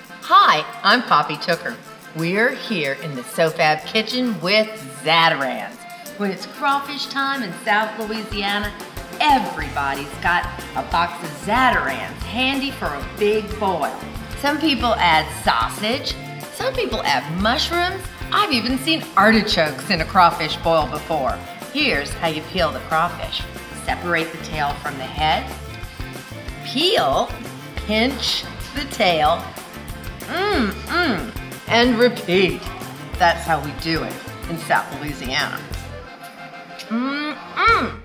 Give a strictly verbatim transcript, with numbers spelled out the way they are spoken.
Hi, I'm Poppy Tooker. We're here in the SoFab kitchen with Zatarains. When it's crawfish time in South Louisiana, everybody's got a box of Zatarains handy for a big boil. Some people add sausage, some people add mushrooms. I've even seen artichokes in a crawfish boil before. Here's how you peel the crawfish. Separate the tail from the head, peel, pinch the tail, mmm, mmm, and repeat. That's how we do it in South Louisiana. Mmm, mmm.